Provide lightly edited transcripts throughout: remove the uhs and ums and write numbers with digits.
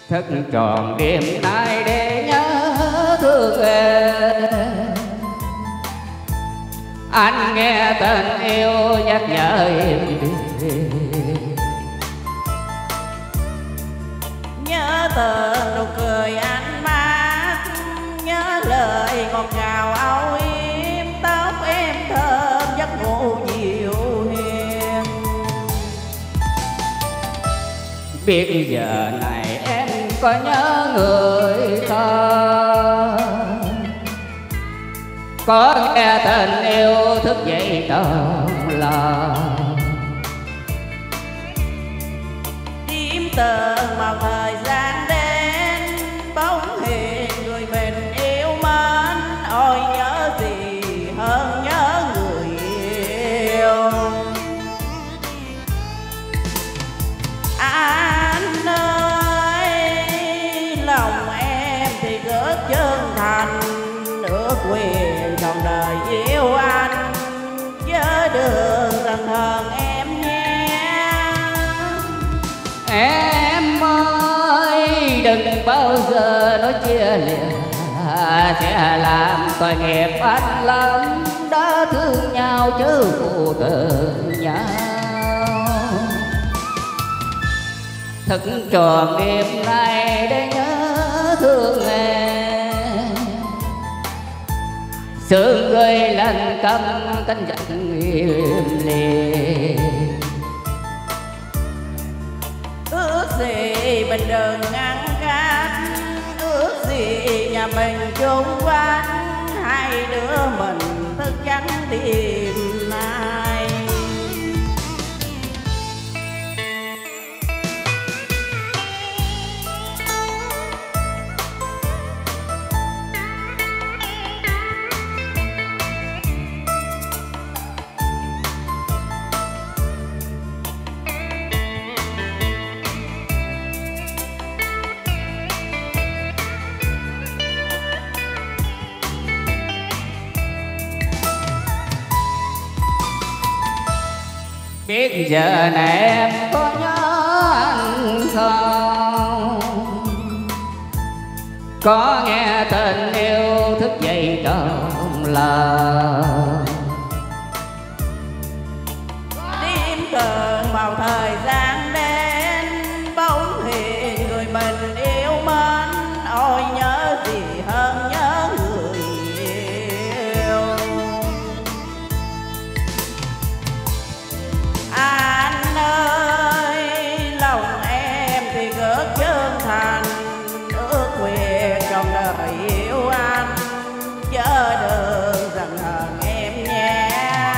thức tròn đêm nay để nhớ thương em. Anh nghe tình yêu nhắc nhở em nhớ từng nụ cười anh mát, nhớ lời ngọt ngào âu yếm, tóc em thơm giấc ngủ dịu hiền. biết giờ này em có nhớ người không, có nghe tình yêu thức dậy trong lòng. Điểm tường màu thời gian đến, bóng hình người mình yêu mến, ôi nhớ gì hơn nhớ người yêu. Anh ơi lòng em thì rất chân thành, ước nguyện trọn đời yêu anh, chớ đường dần hờn em nhé. Em ơi đừng bao giờ nói chia lìa, sẽ làm tội nghiệp anh lắm, đã thương nhau chứ phụ tình nhau. Thức tròn đêm nay để nhớ thương em, sương rơi lạnh căm cánh giận im lìm. Ước gì mình đừng ngăn cách, ước gì nhà mình chung quanh, hai đứa mình thức trắng đêm nay. Biết giờ này em có nhớ anh không, có nghe tình yêu thức dậy trong lòng. Đêm cơn vào thời gian đến, bóng hình người mình yêu mến, ôi nhớ gì hơn nhớ người yêu. Anh ơi lòng em thì rất chân thành, ước nguyện trong đời yêu anh, chớ đừng giận hờn em nhé.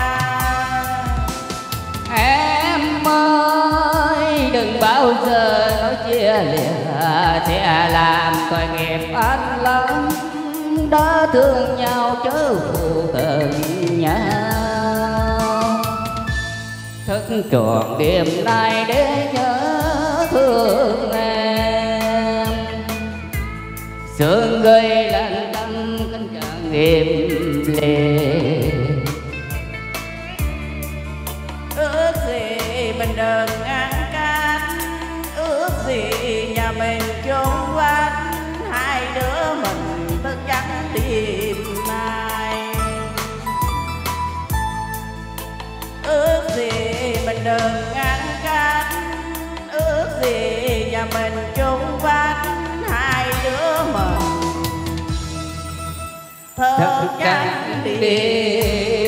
Em ơi đừng bao giờ nói chia lìa, sẽ làm tội nghiệp anh lắm, đã thương nhau chớ phụ tình nhau. Thức tròn đêm nay để nhớ thương em, sương rơi lạnh căm cánh chàng im lìm. Ước gì mình đừng ngăn cách, ước gì nhà mình chung quanh, hai đứa mình thức trắng đêm nay. Ước gì mình đừng ngăn cách, ước gì nhà mình chung quanh, hai đứa mình thức trắng đêm.